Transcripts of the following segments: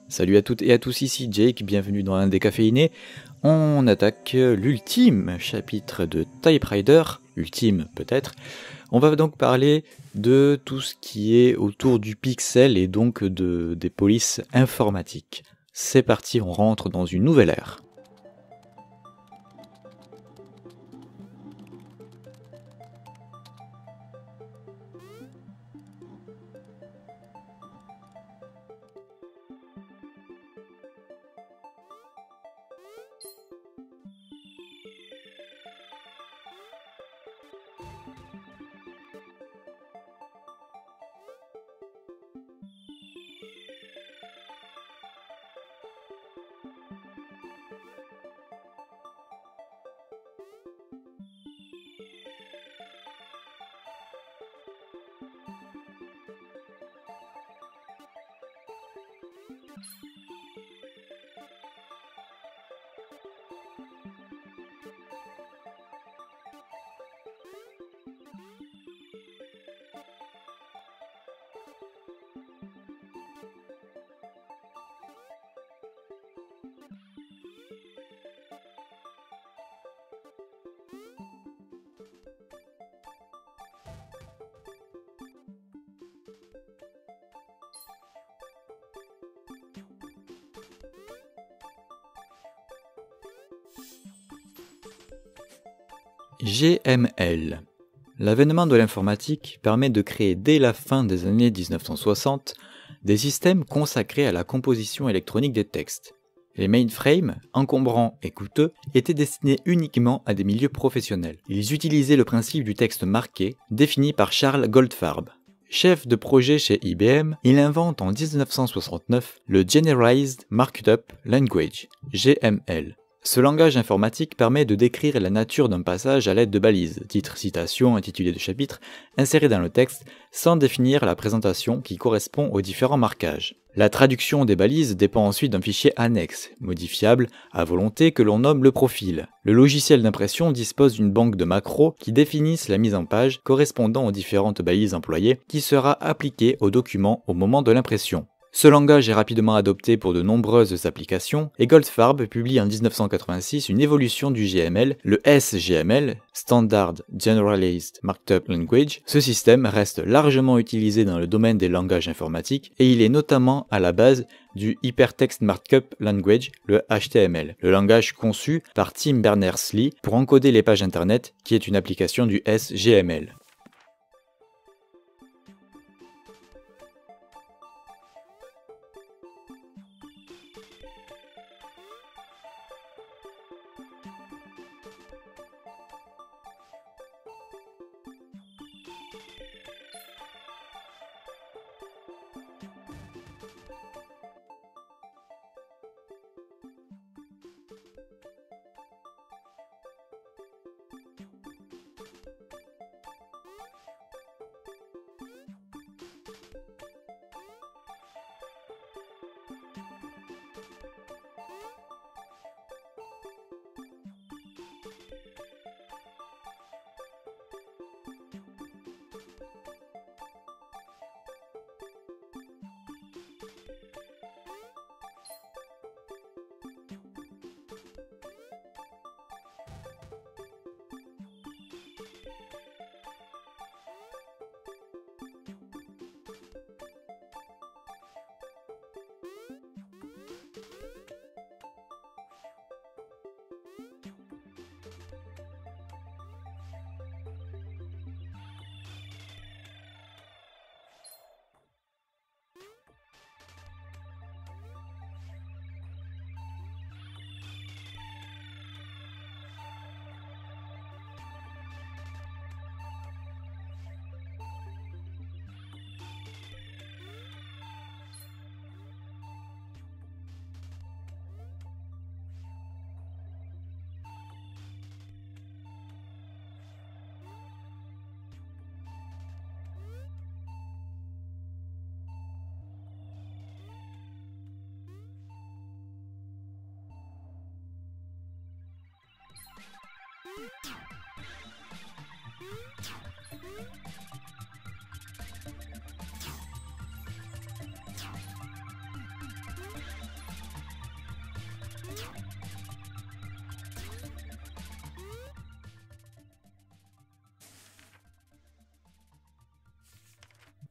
Salut à toutes et à tous, ici Jake, bienvenue dans un décaféiné. On attaque l'ultime chapitre de Typewriter, ultime peut-être. On va donc parler de tout ce qui est autour du pixel et donc des polices informatiques. C'est parti, on rentre dans une nouvelle ère. GML. L'avènement de l'informatique permet de créer dès la fin des années 1960 des systèmes consacrés à la composition électronique des textes. Les mainframes, encombrants et coûteux, étaient destinés uniquement à des milieux professionnels. Ils utilisaient le principe du texte marqué, défini par Charles Goldfarb. Chef de projet chez IBM, il invente en 1969 le Generalized Markup Language, GML. Ce langage informatique permet de décrire la nature d'un passage à l'aide de balises, titres, citations, intitulés de chapitres, insérés dans le texte, sans définir la présentation qui correspond aux différents marquages. La traduction des balises dépend ensuite d'un fichier annexe, modifiable à volonté que l'on nomme le profil. Le logiciel d'impression dispose d'une banque de macros qui définissent la mise en page correspondant aux différentes balises employées qui sera appliquée au document au moment de l'impression. Ce langage est rapidement adopté pour de nombreuses applications et Goldfarb publie en 1986 une évolution du GML, le SGML, Standard Generalized Markup Language. Ce système reste largement utilisé dans le domaine des langages informatiques et il est notamment à la base du Hypertext Markup Language, le HTML, le langage conçu par Tim Berners-Lee pour encoder les pages internet qui est une application du SGML.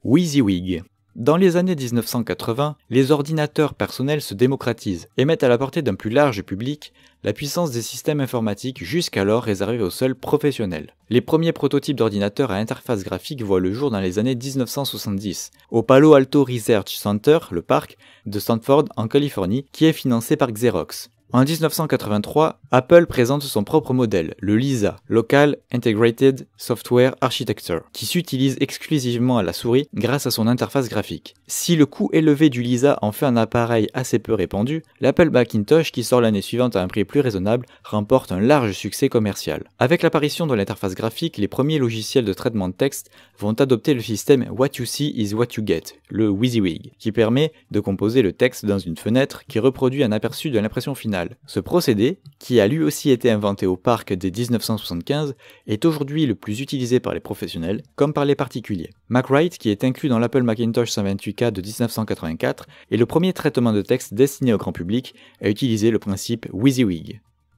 WYSIWYG. Dans les années 1980, les ordinateurs personnels se démocratisent et mettent à la portée d'un plus large public la puissance des systèmes informatiques jusqu'alors réservés aux seuls professionnels. Les premiers prototypes d'ordinateurs à interface graphique voient le jour dans les années 1970, au Palo Alto Research Center, le parc, de Stanford en Californie, qui est financé par Xerox. En 1983, Apple présente son propre modèle, le LISA, Local Integrated Software Architecture, qui s'utilise exclusivement à la souris grâce à son interface graphique. Si le coût élevé du LISA en fait un appareil assez peu répandu, l'Apple Macintosh, qui sort l'année suivante à un prix plus raisonnable, remporte un large succès commercial. Avec l'apparition de l'interface graphique, les premiers logiciels de traitement de texte vont adopter le système What You See is What You Get, le WYSIWYG, qui permet de composer le texte dans une fenêtre qui reproduit un aperçu de l'impression finale. Ce procédé, qui a lui aussi été inventé au parc dès 1975, est aujourd'hui le plus utilisé par les professionnels comme par les particuliers. MacWrite, qui est inclus dans l'Apple Macintosh 128K de 1984, est le premier traitement de texte destiné au grand public à utiliser le principe WYSIWYG.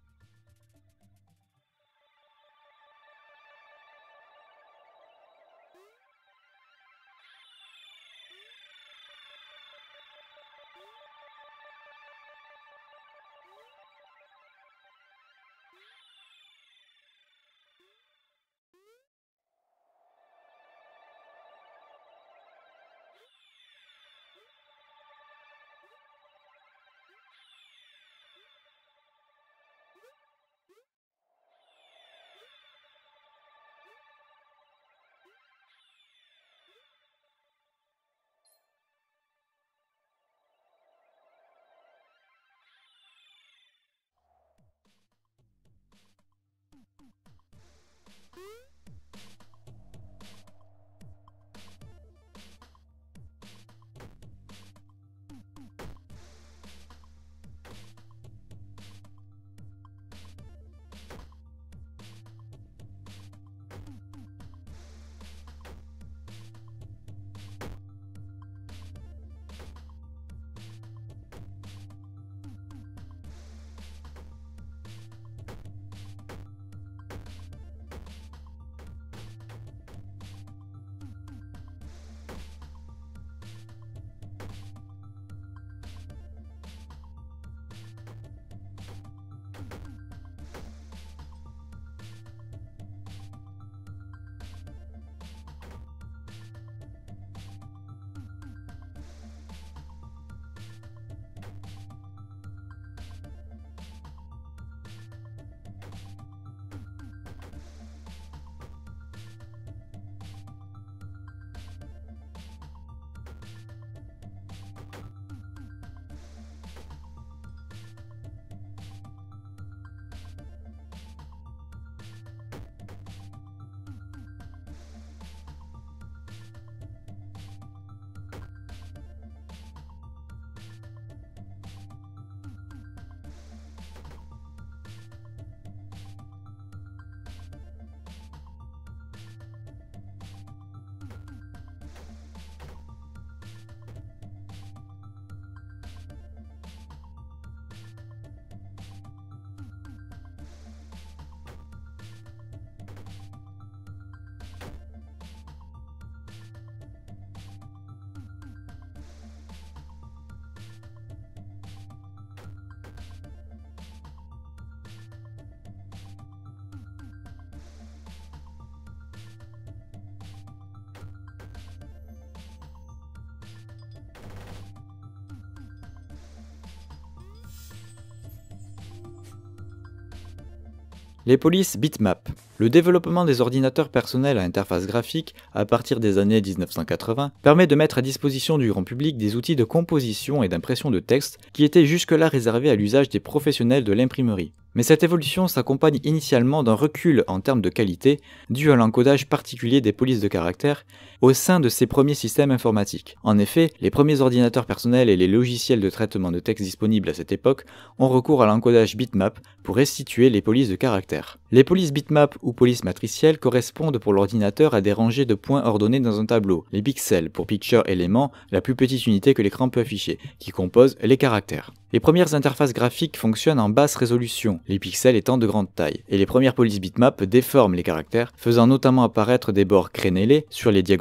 Les polices bitmap. Le développement des ordinateurs personnels à interface graphique à partir des années 1980 permet de mettre à disposition du grand public des outils de composition et d'impression de texte qui étaient jusque-là réservés à l'usage des professionnels de l'imprimerie. Mais cette évolution s'accompagne initialement d'un recul en termes de qualité dû à l'encodage particulier des polices de caractères au sein de ces premiers systèmes informatiques. En effet, les premiers ordinateurs personnels et les logiciels de traitement de texte disponibles à cette époque ont recours à l'encodage bitmap pour restituer les polices de caractères. Les polices bitmap ou polices matricielles correspondent pour l'ordinateur à des rangées de points ordonnés dans un tableau, les pixels pour picture élément, la plus petite unité que l'écran peut afficher, qui compose les caractères. Les premières interfaces graphiques fonctionnent en basse résolution, les pixels étant de grande taille, et les premières polices bitmap déforment les caractères, faisant notamment apparaître des bords crénelés sur les diagonales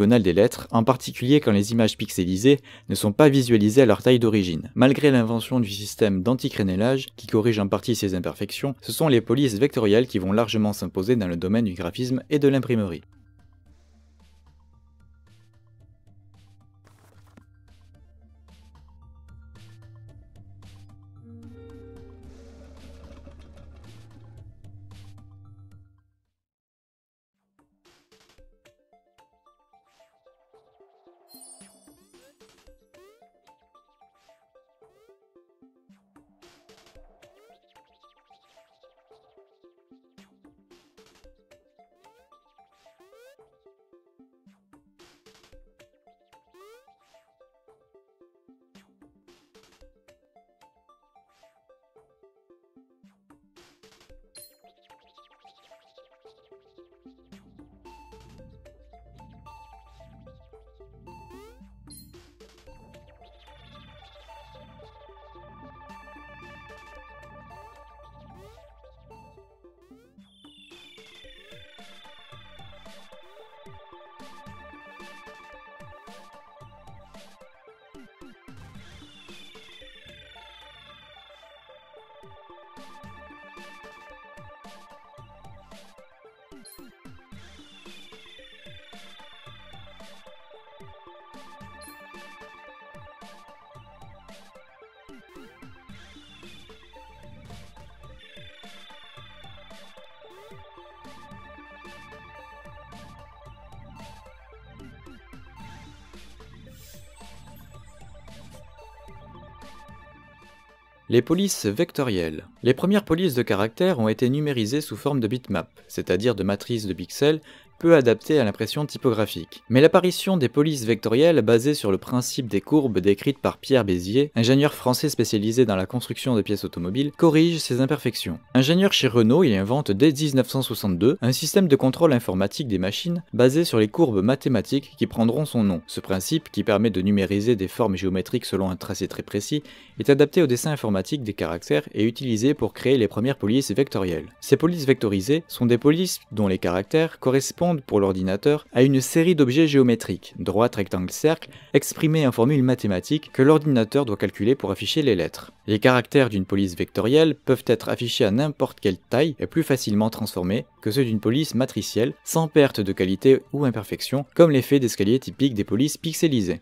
diagonale des lettres, en particulier quand les images pixelisées ne sont pas visualisées à leur taille d'origine. Malgré l'invention du système d'anticrénelage, qui corrige en partie ces imperfections, ce sont les polices vectorielles qui vont largement s'imposer dans le domaine du graphisme et de l'imprimerie. Les polices vectorielles. Les premières polices de caractères ont été numérisées sous forme de bitmap, c'est-à-dire de matrices de pixels, peu adaptées à l'impression typographique. Mais l'apparition des polices vectorielles basées sur le principe des courbes décrites par Pierre Bézier, ingénieur français spécialisé dans la construction de pièces automobiles, corrige ces imperfections. Ingénieur chez Renault, il invente dès 1962 un système de contrôle informatique des machines basé sur les courbes mathématiques qui prendront son nom. Ce principe, qui permet de numériser des formes géométriques selon un tracé très précis, est adapté au dessin informatique des caractères et utilisé pour créer les premières polices vectorielles. Ces polices vectorisées sont des polices dont les caractères correspondent pour l'ordinateur à une série d'objets géométriques, droite, rectangle, cercle, exprimés en formule mathématique que l'ordinateur doit calculer pour afficher les lettres. Les caractères d'une police vectorielle peuvent être affichés à n'importe quelle taille et plus facilement transformés que ceux d'une police matricielle, sans perte de qualité ou imperfection, comme l'effet d'escalier typique des polices pixelisées.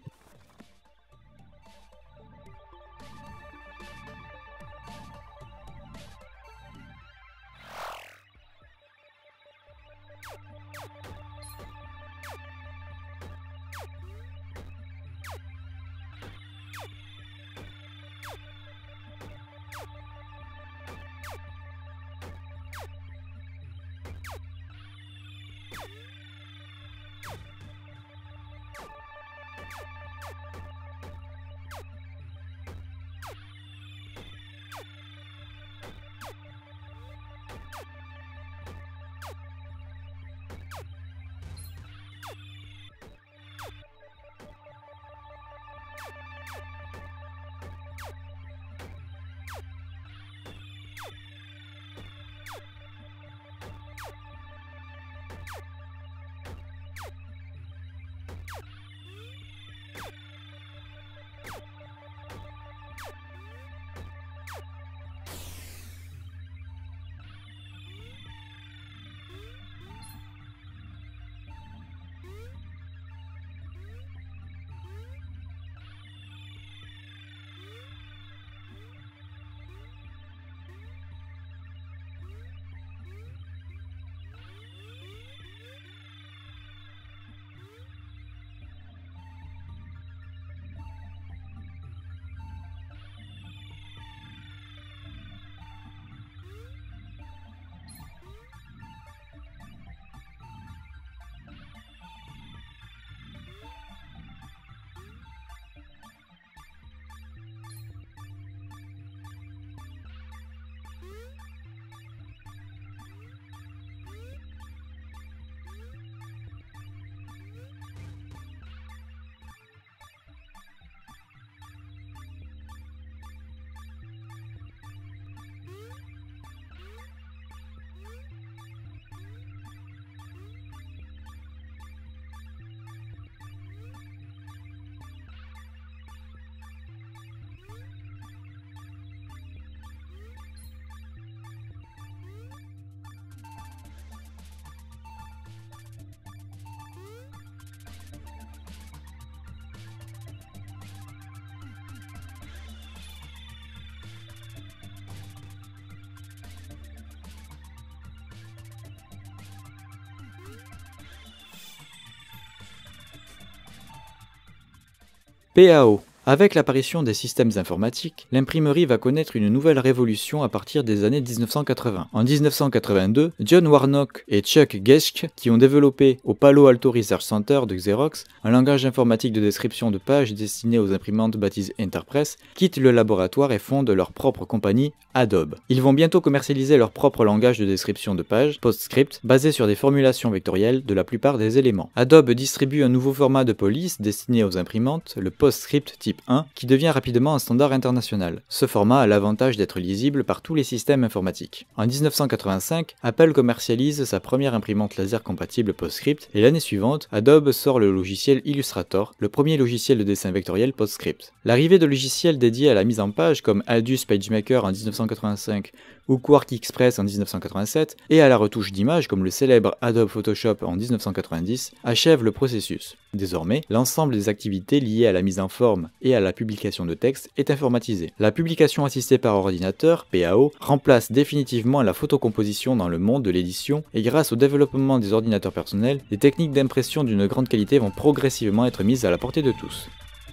PAO. Avec l'apparition des systèmes informatiques, l'imprimerie va connaître une nouvelle révolution à partir des années 1980. En 1982, John Warnock et Chuck Geschke, qui ont développé au Palo Alto Research Center de Xerox un langage informatique de description de pages destiné aux imprimantes baptisé Interpress, quittent le laboratoire et fondent leur propre compagnie, Adobe. Ils vont bientôt commercialiser leur propre langage de description de pages, PostScript, basé sur des formulations vectorielles de la plupart des éléments. Adobe distribue un nouveau format de police destiné aux imprimantes, le PostScript type 1, qui devient rapidement un standard international. Ce format a l'avantage d'être lisible par tous les systèmes informatiques. En 1985, Apple commercialise sa première imprimante laser compatible PostScript et l'année suivante, Adobe sort le logiciel Illustrator, le premier logiciel de dessin vectoriel PostScript. L'arrivée de logiciels dédiés à la mise en page comme Aldus PageMaker en 1985 ou QuarkXPress en 1987 et à la retouche d'images comme le célèbre Adobe Photoshop en 1990 achève le processus. Désormais, l'ensemble des activités liées à la mise en forme et à la publication de texte est informatisé. La publication assistée par ordinateur, PAO, remplace définitivement la photocomposition dans le monde de l'édition et grâce au développement des ordinateurs personnels, les techniques d'impression d'une grande qualité vont progressivement être mises à la portée de tous.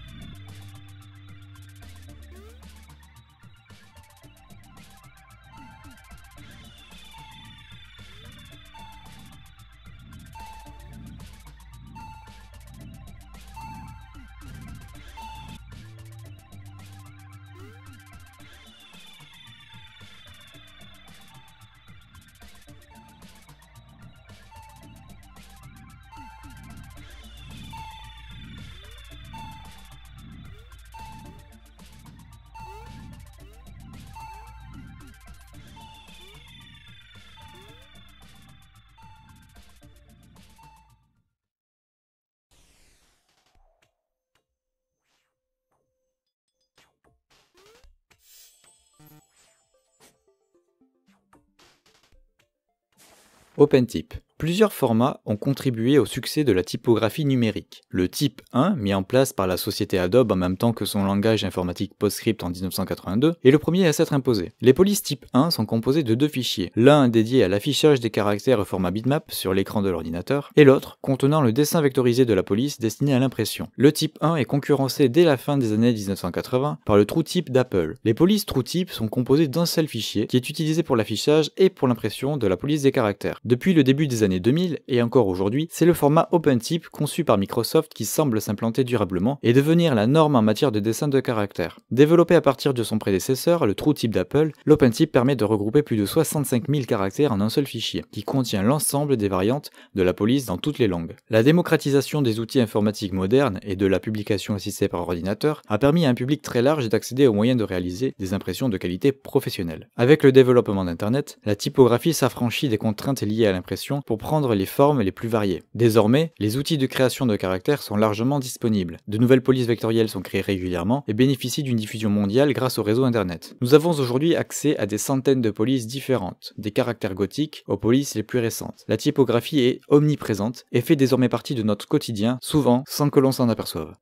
OpenType. Plusieurs formats ont contribué au succès de la typographie numérique. Le type 1, mis en place par la société Adobe en même temps que son langage informatique PostScript en 1982, est le premier à s'être imposé. Les polices type 1 sont composées de deux fichiers, l'un dédié à l'affichage des caractères au format bitmap sur l'écran de l'ordinateur, et l'autre contenant le dessin vectorisé de la police destiné à l'impression. Le type 1 est concurrencé dès la fin des années 1980 par le TrueType d'Apple. Les polices TrueType sont composées d'un seul fichier qui est utilisé pour l'affichage et pour l'impression de la police des caractères. Depuis le début des années 2000 et encore aujourd'hui, c'est le format OpenType conçu par Microsoft qui semble s'implanter durablement et devenir la norme en matière de dessin de caractères. Développé à partir de son prédécesseur, le TrueType d'Apple, l'OpenType permet de regrouper plus de 65 000 caractères en un seul fichier, qui contient l'ensemble des variantes de la police dans toutes les langues. La démocratisation des outils informatiques modernes et de la publication assistée par ordinateur a permis à un public très large d'accéder aux moyens de réaliser des impressions de qualité professionnelle. Avec le développement d'Internet, la typographie s'affranchit des contraintes liées à l'impression pour prendre les formes les plus variées. Désormais, les outils de création de caractères sont largement disponibles. De nouvelles polices vectorielles sont créées régulièrement et bénéficient d'une diffusion mondiale grâce au réseau Internet. Nous avons aujourd'hui accès à des centaines de polices différentes, des caractères gothiques aux polices les plus récentes. La typographie est omniprésente et fait désormais partie de notre quotidien, souvent sans que l'on s'en aperçoive.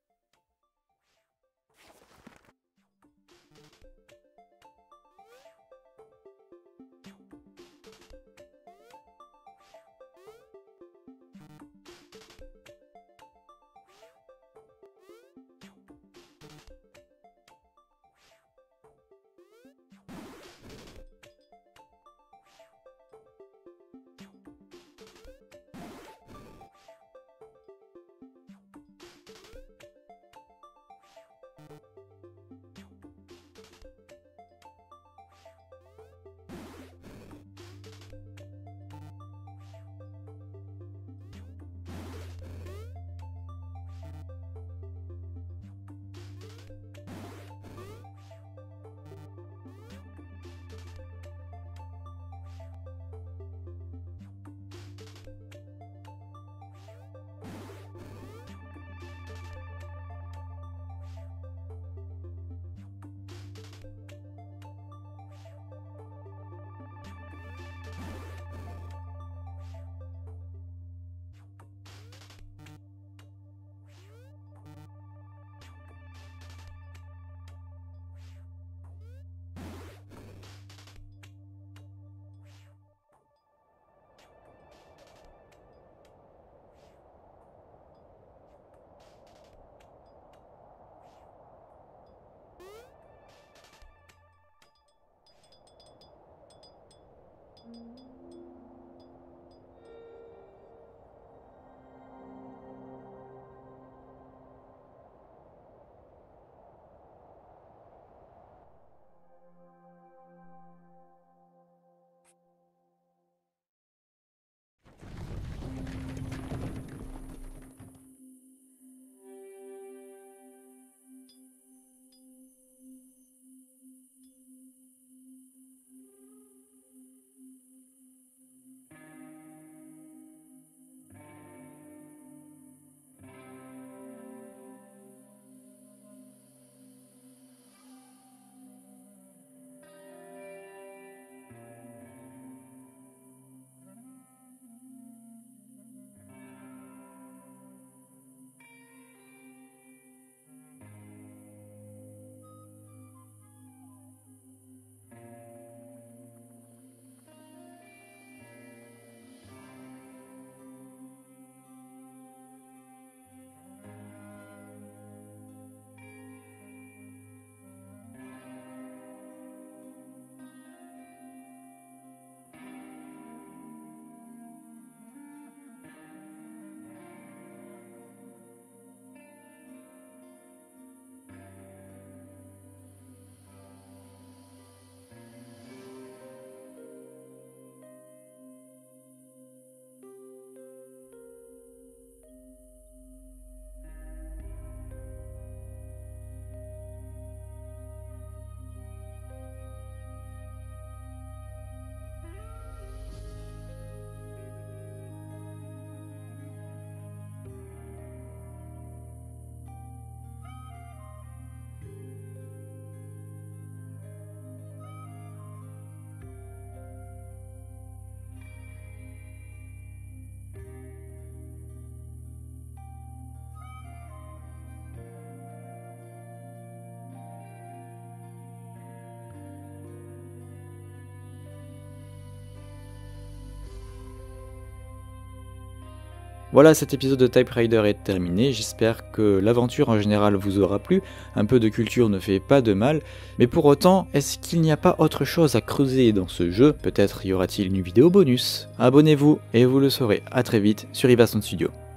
Voilà, cet épisode de Typewriter est terminé, j'espère que l'aventure en général vous aura plu, un peu de culture ne fait pas de mal, mais pour autant, est-ce qu'il n'y a pas autre chose à creuser dans ce jeu? Peut-être y aura-t-il une vidéo bonus? Abonnez-vous et vous le saurez, à très vite sur Ivason Studio.